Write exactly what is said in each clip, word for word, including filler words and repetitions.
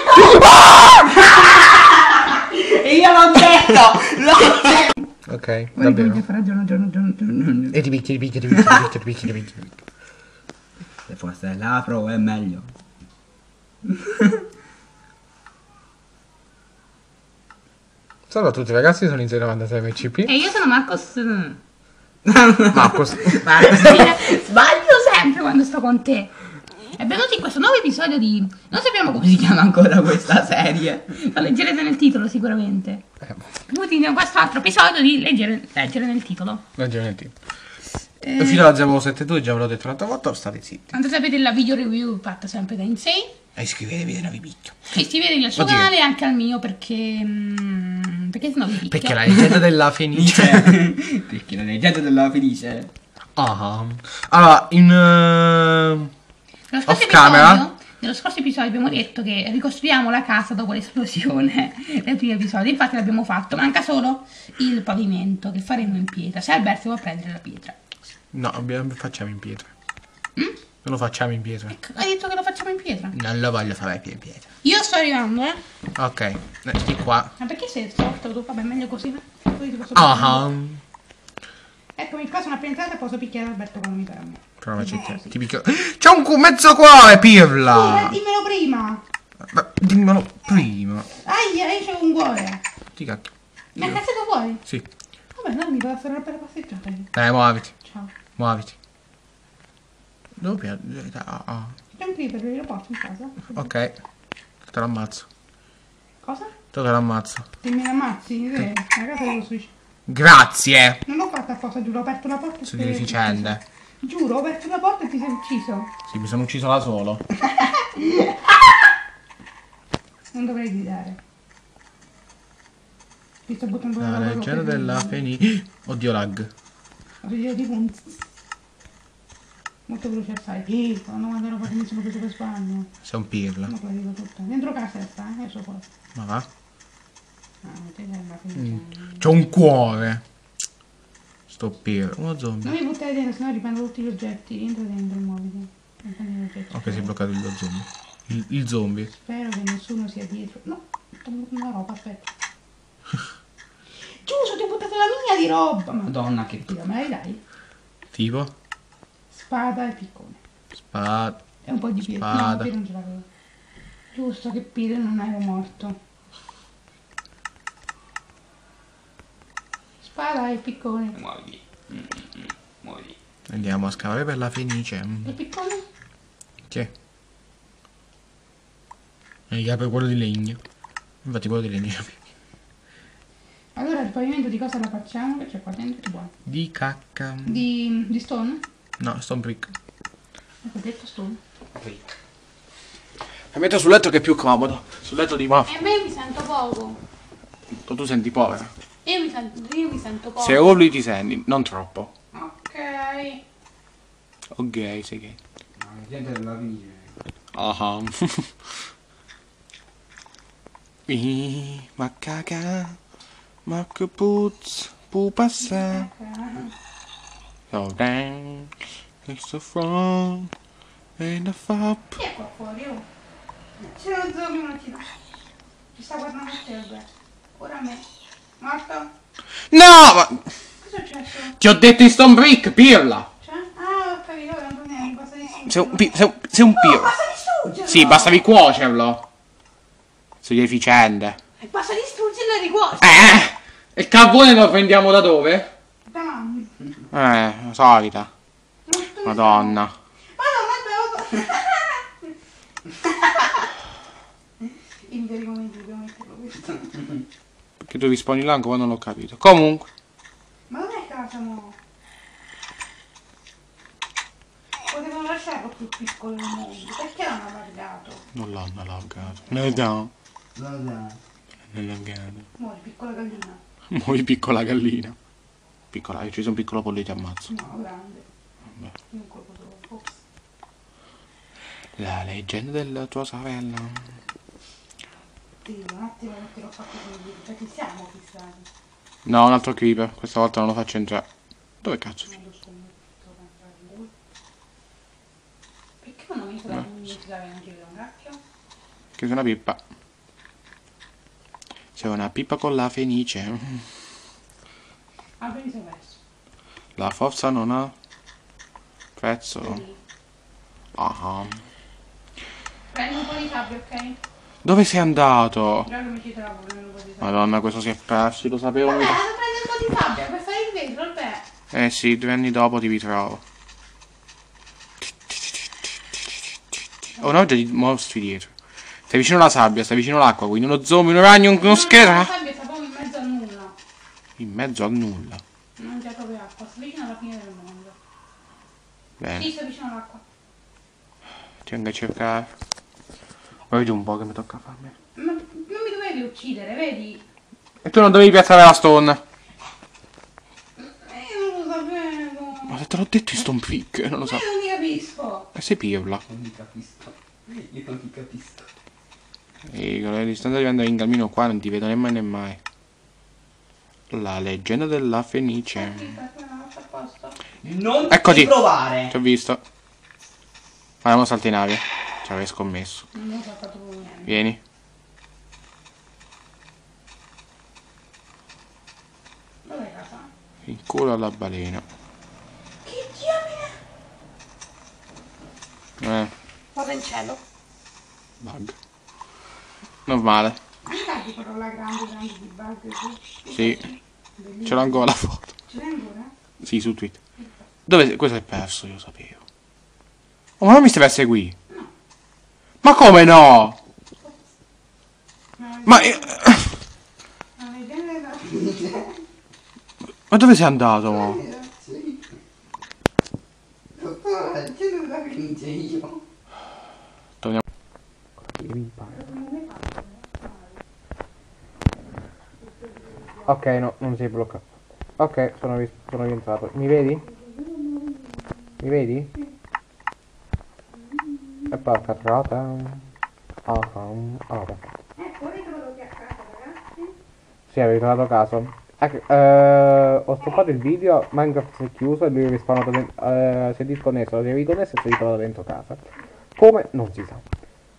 E io l'ho detto! L'ho detto! Ok, va bene. Giorno, giorno, giorno, giorno. E ti picchi, ti picchi, ti picchi, ti picchi, ti picchi, ti picchi. Se forse l'apro è meglio. Salve a tutti ragazzi, sono Inzero novantasei M C P. E io sono Marcos. Marcos. Marcos. Sbaglio sempre quando sto con te. E benvenuti in questo nuovo episodio di... Non sappiamo come si chiama ancora questa serie. Lo leggerete nel titolo sicuramente. Benvenuti in questo altro episodio di leggere, leggere nel titolo. Leggere nel titolo. Eh... Fino alla zero sette due, già ve l'ho detto l'altra volta, state zitti. Quando sapete la video review fatta sempre da Insane. E iscrivetevi se non vi picchio. Iscrivetevi al suo Oddio. canale e anche al mio perché... Mm, perché sennò vi picchio. Perché la leggenda della Fenice. Perché la leggenda della Fenice. Ah. Allora, in... Uh... Nello scorso, Off camera. episodio, nello scorso episodio abbiamo detto che ricostruiamo la casa dopo l'esplosione del primo episodio, infatti l'abbiamo fatto, manca solo il pavimento che faremo in pietra, se Alberto vuole prendere la pietra. No, abbiamo- facciamo in pietra. Mm? Non lo facciamo in pietra. Hai detto che lo facciamo in pietra? Non lo voglio fare in pietra. Io sto arrivando, eh. Ok, eh, di qua. Ma perché sei soft tu? Vabbè, meglio così, no? Così ti posso Ah. prendere. Eccomi qua, sono appena entrata e posso picchiare Alberto quando mi pare a me. Però la Diciamo cerchia- così. ti picchio. C'è un cu- mezzo cuore, Scusa, pirla! dimmelo prima. Ma dimmelo prima. Aia, io c'ho un cuore. Ti cacchio. Mi ha cazzato fuori? Sì. Vabbè, allora mi vado a fare una bella passeggiata io. Dai, muoviti. Ciao. Muoviti. Dove piace? Ah, ah. C'è un creeper, lo porto in casa? Ok. Te lo ammazzo. Cosa? Te lo ammazzo. Se mi ammazzi, eh, la casa devo suicidare. Grazie. Non l'ho fatta apposta, giuro, ho aperto la porta e Su ti sei deficiente. ucciso. Giuro, ho aperto la porta e ti sei ucciso. Sì, mi sono ucciso da solo. Non dovrei gridare. Ti sto buttando La roba leggenda per- della Fenice. Oddio lag. Ho sentito tipo un... Molto veloce fai. Sì, quando mandano per inizio proprio per Spagna. Sei un pirla. Ma poi dico tutto. Dentro casa sta, eh, io so qua. Ma va? Ah, te sei una felice. C'ho un cuore. Sto pirla. Uno Non zombie. mi buttare dentro, sennò riprendo tutti gli oggetti. Entra dentro e muoviti. Non prendi gli oggetti. Ok, si è bloccato il zombie. Il, il zombie. Spero che nessuno sia dietro. No, sto buttando una roba, aspetta. Giusto, ti ho buttato la mia di roba. Ma Madonna che... Tira, me la dai? Tipo? Spada e piccone. Spada. E un po' di piede. No, Spada. piede non ce l'avevo. Giusto, che piede non ero morto. Spada e piccone. Muoviti. Mm, mm, mm. Muoviti. Andiamo a scavare per la Fenice. Mm. E piccone? Chi è? E gli apre quello di legno. Infatti quello di legno c'è. Allora il pavimento di cosa la facciamo? Che c'è qua dentro? Buono. Di cacca. Di, di stone? No, stone brick. Ecco, detto stone. Mi metto sul letto che è più comodo. Sul letto di mafia. E me mi sento poco. Tu senti povera. Io mi sento, io mi sento poco. Se urli ti senti, non troppo. Ok. Ok, sei gay. La leggenda della Fenice. Ah. I macaca. Ma che puzz. Pu passa. So down. It's the front. And the fap. Chi è qua fuori? Oh? C'è lo zombie un attimo. Ci sta guardando a te, Alberto. Ora a me. Morto? No! Ma... Cosa è successo? Ti ho detto in stone brick, pirla! Cioè? Ah, ho capito, ora non fa niente, basta distruggerlo. Sei un, pi- sei un, sei un No, pirla. basta distruggerlo! Sì, basta ricuocerlo. Sei efficiente. Basta distruggerlo e ricuocerlo! Eh! E il carbone lo prendiamo da dove? Dammi. Eh, la solita. Madonna. Madonna, in veri momenti dobbiamo metterlo questo. Perché tu risponi là ancora non l'ho capito. Comunque. Ma dov'è casa mo? Potevano lasciarlo più piccolo il mondo. Perché l'hanno allargato? Non l'hanno allargato. No, no. No, no. Non l'hanno allargato. Muori, piccola gallina. Muovi piccola gallina. Piccola, io ci sono un piccolo pollo e ti ammazzo. No, grande. Vabbè. Un colpo solo. Ops. La leggenda della tua sorella. Dio, un attimo perché l'ho fatto così. Cioè che siamo fissati. No, un altro creeper. Questa volta non lo faccio entrare. Dove cazzo? Non lo so, non so entrare in lui. Perché non ho messo la pubblicità e non ti vedo un cacchio? Che sei una pippa. Sei una pippa con la fenice. Ah, vedi se verso. La forza non ha prezzo. Ah. Prendi un po' di sabbia, ok? Dove sei andato? Già che mi ci trovo, prendo un po' di sabbia. Madonna, questo si è perso, lo sapevo. Vabbè, devo prendere un po' di sabbia per fare il vetro, vabbè. Eh sì, due anni dopo ti ritrovo. Oh no, già di mostri dietro. Stai vicino alla sabbia, stai vicino all'acqua, quindi uno zombie, uno ragno, uno scheda. La sabbia sta proprio in mezzo a nulla. In mezzo a nulla. Non c'è proprio acqua, sto vicino alla fine del mondo. Bene, Sì, sto vicino all'acqua. ti vengo a cercare. Vedi un po' che mi tocca farmi. Ma non mi dovevi uccidere, vedi? E tu non dovevi piazzare la stone. Eh, non lo sapevo. Ma se te l'ho detto in stone freak, non lo so. Io non mi capisco. E sei pirla. Non mi capisco. Io non mi capisco. E con la distanza arrivando in cammino qua non ti vedo nemmeno né mai. La leggenda della Fenice. Aspetta, a posto. Non Eccoti. ti provare. Ti ho visto. Andiamo salta in aria. Ci avevi scommesso. Non ho fatto niente. Vieni. Dov'è casa? In culo alla balena. Che diamine! Eh, Vado in cielo. bug. Normale. Dai, quello là grande, grande di bug qui. Sì. Ce l'ho ancora la foto. Ce l'hai ancora? Sì, su Twitter. Dove? Questo è perso, io lo sapevo. Oh, ma non mi stai per seguire? No. Ma come no? No, Ma io... la leggenda della Fenice. Ma dove sei andato, mo? Sì. Dottore, la leggenda della Fenice io. Torniamo. Ok, no, non si è bloccato. Ok, sono, ris- sono rientrato. Mi vedi? Mi vedi? E porca trota. Ah, ah, perfetto. Ecco, ritrovato a casa, ragazzi. Sì, avevi trovato caso. Ecco, eh, ho stoppato il video, Minecraft si è chiuso e lui è rispawnato den- eh, si è disconnesso, si è riconnesso e si è ritrovato dentro casa. Come? Non si sa.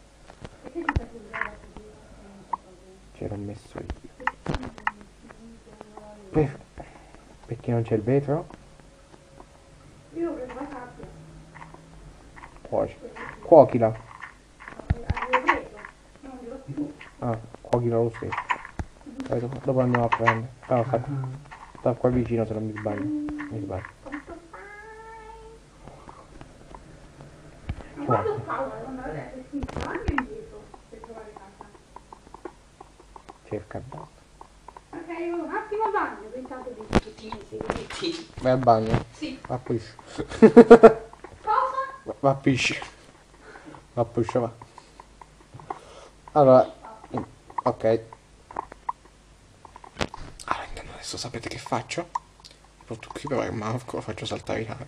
C'ero messo io. Per- Perché non c'è il vetro? Io ho preso la sabbia. Poi. Cuochila. Avevo preso. Non glielo più. Ah, cuochila lo stesso. Poi dopo, dopo andiamo a prendere. Ah, sta, sta qua vicino se non mi sbaglio. Mi sbaglio. Ma quando ho paura di andare a destra, avanti e indietro per trovare casa. Cerca il bagno. Ok, vado un attimo al bagno, pensate di tutti i segreti. Vai al bagno? Sì. Va a push. Cosa? Va a push. Va a push, va. Allora. Ok. Allora, intanto adesso sapete che faccio? Porto qui per il Marco, lo faccio saltare in aria.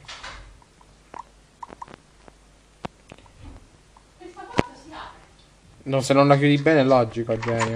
Questa porta si apre. No, se non la chiudi bene è logico, genio.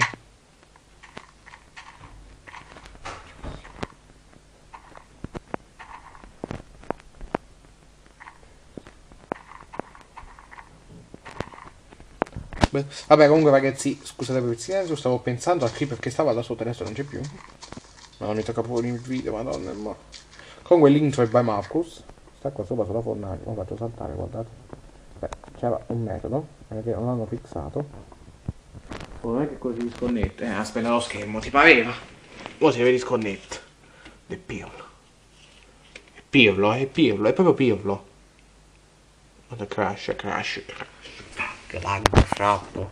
Beh, vabbè, comunque ragazzi, scusate per il silenzio, stavo pensando a qui perché stava là sotto, adesso non c'è più. Ma non mi tocca pure il video, madonna. Ma... Comunque l'intro è by Marcus. Sta qua sopra sulla fornaia, lo faccio saltare, guardate. Beh, c'era un metodo, perché non l'hanno fissato. Oh, non è che così disconnette, eh, aspetta lo schermo, ti pareva? Ora si deve disconnette. È pirlo. È pirlo, è pirlo, è proprio pirlo. Guarda, crash, crash, crash. Che lag, frappo.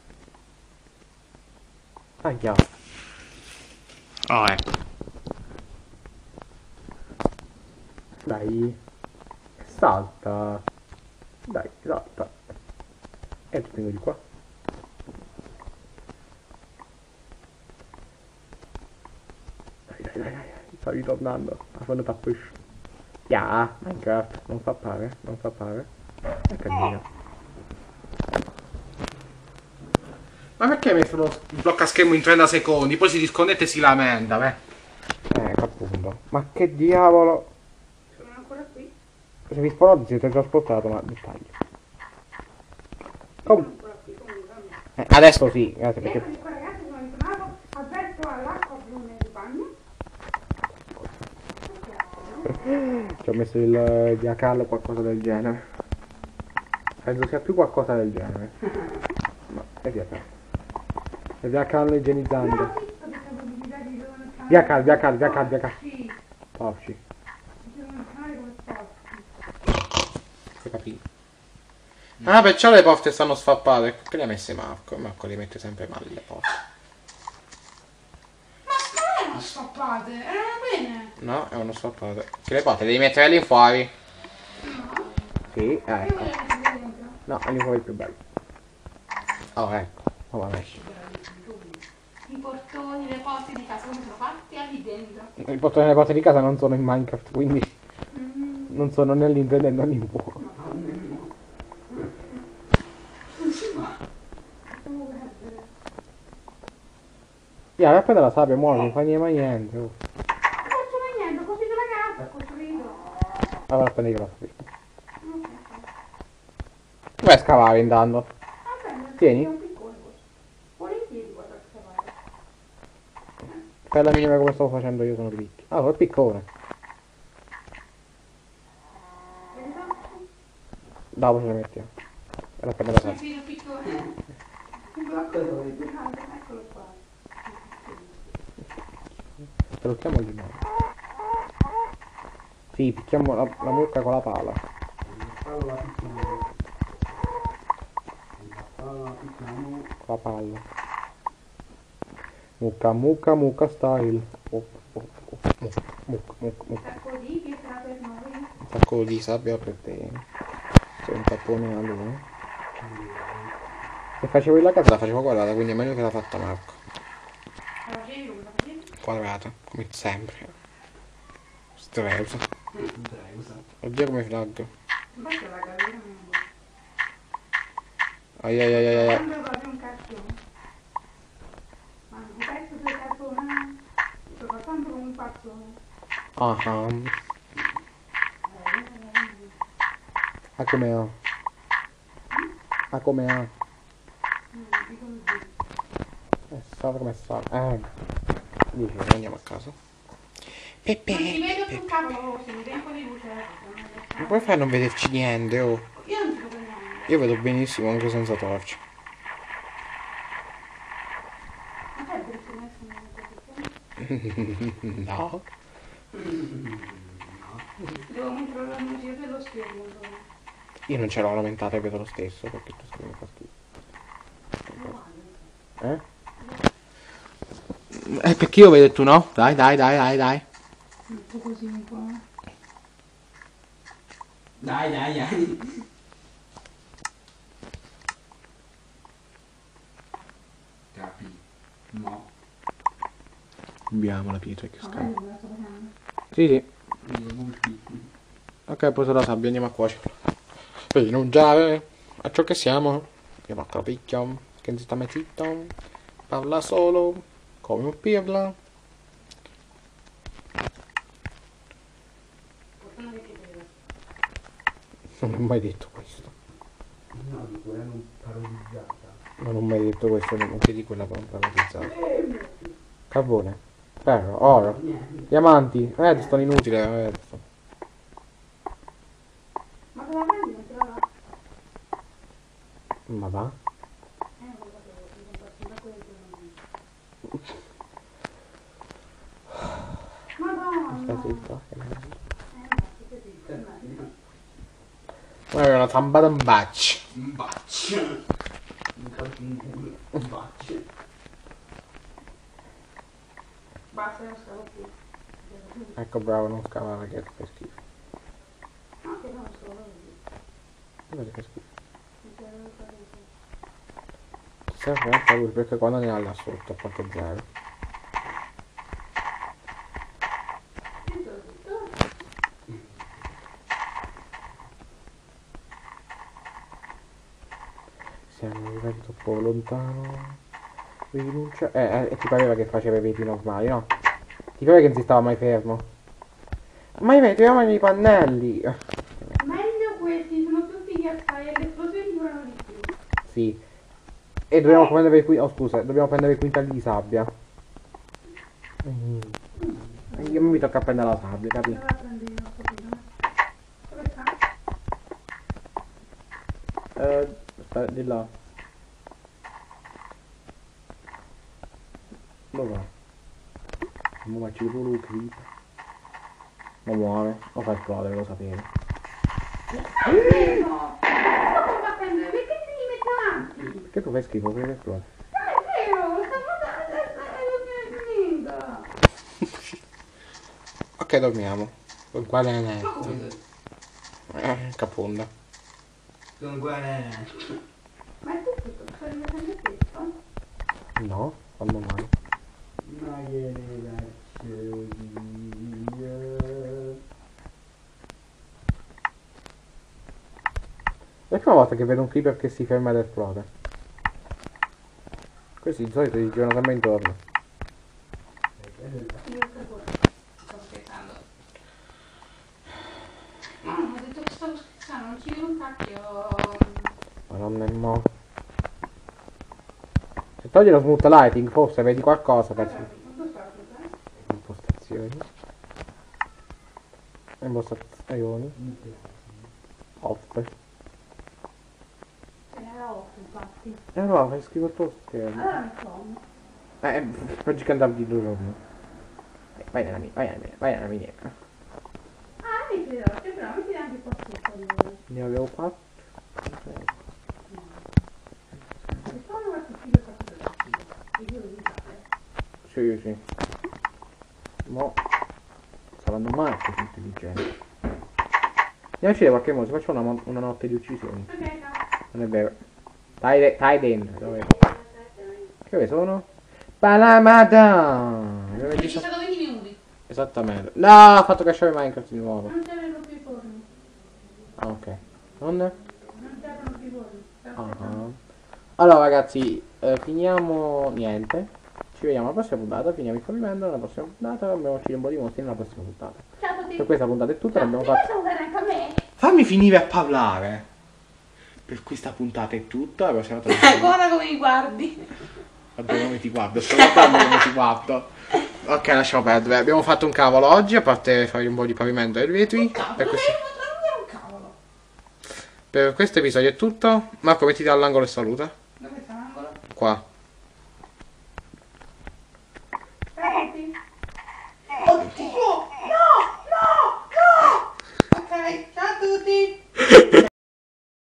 Andiamo. Oh, ecco. Dai. Salta. Dai, salta. E ti tengo di qua. Dai, dai, dai, dai. Sto ritornando. Ma quando fa push. Ya, Minecraft. Non fa pare, non fa pare. È carino. Ma perché hai messo lo blocca schermo in trenta secondi? Poi si disconnette e si lamenta, beh. Ecco appunto. Ma che diavolo. Sono ancora qui. Se vi spawnato siete trasportato, ma dettaglio. Com Sono ancora qui, comunque. Eh, adesso sì, grazie perché... Ecco qua ragazzi, sono ritornato, avverto all'acqua blu nel bagno. Ci ho messo il Diacal o qualcosa del genere. Penso sia più qualcosa del genere. No, è Diacal. È Diacal igienizzante. No, sì, ho detto probabilità di dove stare. Diacal, Diacal, Diacal, Diacal. Sì, Porci. devono fare come sport. Hai capito? Ah, perciò le porte stanno sfappate. Perché le ha messe Marco? Marco le mette sempre male le porte. Ma non erano scappate, erano bene. No, è uno sfappato. Che le porte devi mettere lì fuori. No, Sì, io ecco. volevo mettere dentro. No, lì fuori è più bello. Oh, ecco. Oh, va messo. I portoni, le porte di casa come sono fatti lì dentro. I portoni delle porte di casa non sono in Minecraft, quindi Mm. non sono né all'interno né all'infuori. Via, vai a prendere la sabbia, muovi, non fa niente mai niente. Oh. Non faccio mai niente, ho costruito la casa, ho costruito. Allora prendi la sabbia. Vai a scavare intanto. Tieni. È un piccolo questo. Volentieri guarda che fare. Per la minima come stavo facendo io sono ricchi. Ah, quel piccone. Dopo ce le mettiamo. E la prende la sabbia. Sì, piccolo. Un blocco di casa, eccolo qua. Te lo chiamo di nuovo. Sì, picchiamo la, la mucca con la pala. Allora, picchiamo. Allora, picchiamo. Con la palla. Mucca, mucca, mucca style. Oh, oh, oh. Mucca, mucca, mucca, mucca. Sacco di pietra per noi. Un sacco di sabbia per te. Sei un tappone a lui. Se facevo la casa la facevo quadrata, quindi è meglio che l'ha fatta Marco. La facevi come la facevi? Quadrata, come sempre. Streusa. Streusa. Oddio come flag. Basta la gallina non vuoi. Ai ai ai ai ai. Quando proprio un cartone. Ma un pezzo del cartone. Sto facendo come un pazzone. Ah ah. Ah come ha. Ah come ha. Eh, sa come sta. Eh. Dici, andiamo a casa. Peppe. Non si vede Peppe. più cavolo, se mi tempo di luce. Ma come fai a non vederci niente, oh? Io non ci vedo niente. Io vedo benissimo anche senza torcia. Ma sai perché si messo in No. devo mettere la musica dello schermo. Io non ce l'ho lamentata e vedo lo stesso perché tu stai mi fa schifo. Eh? Eh perché io vedo e tu no? Dai, dai, dai, dai, dai. Un po' così un po'. Dai, dai, dai. Capi. No. Abbiamo la pietra che Ma scala. vedi cosa sto facendo? Sì, sì. Non piccoli. Ok, poi la sabbia, andiamo a cuocerla. Per rinunciare a ciò che siamo. Andiamo a capicchio. Che si sta mettito. Parla solo. Come un pirla. Non ho mai detto questo. No, di quella non parodizzata. Non ho mai detto questo, non chiedi quella parodizzata. Carbone. Ferro, oro. Niente. Diamanti. Eh, stanno inutili. Eh, Ma te la prendi non te la va? ma va? Eh, non lo sapevo, mi sono fatto un sacco di giorni. Sta Madonna! zitto. Eh, ma stai zitto, eh. Ma è una zambata un bacio. Un bacio. Un calcio in culo. Un bacio. Basta, non scavo più. Ecco bravo, non scavare che fa schifo. No, che non scavo più. Guarda che schifo. Mi serve fare così. Serve a paura perché quando ne ha là sotto a parte zero. Io te l'ho detto. Siamo arrivati troppo lontano. Rinuncia. Eh, eh, ti pareva che faceva i veti normali, no? Ti pareva che non si stava mai fermo? Ma i veti erano i pannelli. Meglio questi, sono tutti ghiacciai e le esplosioni durano di più. Sì. E dobbiamo prendere qui. Oh scusa, dobbiamo prendere i quintali di sabbia. Mm. Io mi tocca prendere la sabbia, capito? Dove la prendi io? Dove sta? Eh, sta di là. Dove va? Non faccio pure un creep. Non muore, lo fa esplodere, lo sapevo. No! Come fa a prendere? Perché ti devi mettere avanti? Perché tu fai schifo, perché esplode? Ah, è vero! Sta facendo niente! Ok, dormiamo. Quale è netto? Come Eh, caponda. sono uguale. Ma è tutto, sto rimettendo questo? No, fanno male. Ma che ne faccio io? È la prima volta che vedo un creeper che si ferma ed esplode. Questi di solito gli girano sempre intorno. Io sto Sto scherzando. No, ho detto che stavo scherzando, non ci vedo un cacchio. Madonna è mo. Se togli lo smooth lighting forse vedi qualcosa per Quanto sta tutto, eh? impostazioni. Impostazioni. Off. Ce n'era otto, infatti. E allora fai schifo il tuo schermo. Allora mi sono. Eh, per giocare di due giorni. Vai nella mia, vai nella mia, vai nella mia. Ah, mi credo, sempre no, mi tieni anche qua sotto. Ne avevo quattro. Mi sono una cucina fatto da cibo. E io lo usare. Sì, sì. Mo. Saranno mai così intelligenti. Andiamo a uscire qualche modo, si faccia una, mo- una notte di uccisioni. Ok, no. Non è vero. Stai, de- stai dentro, dove? Che ore sono? Palamada! Ci sono venti minuti. Esattamente. No, ho fatto cacciare Minecraft di nuovo. Non c'erano più i forni. Ah, ok. Non? Non c'erano più i forni. Ah. Allora ragazzi, eh, finiamo niente. Ci vediamo alla prossima puntata, finiamo il pavimento nella prossima puntata, abbiamo uccidere un po' di mostri nella prossima puntata. Ciao a tutti. Per questa puntata è tutto, Ciao, l'abbiamo prima fatto. salutare anche a me. Fammi finire a parlare. Per questa puntata è tutto, la prossima Eh, puntata. guarda come mi guardi. Guarda come ti guardo, sto guardando come ti guardo. Ok, lasciamo perdere. Abbiamo fatto un cavolo oggi, a parte fare un po' di pavimento e vetri. Per questo, Un cavolo. per questo episodio è tutto. Marco, mettiti all'angolo e saluta. Dove sta l'angolo? Qua. Ciao a tutti.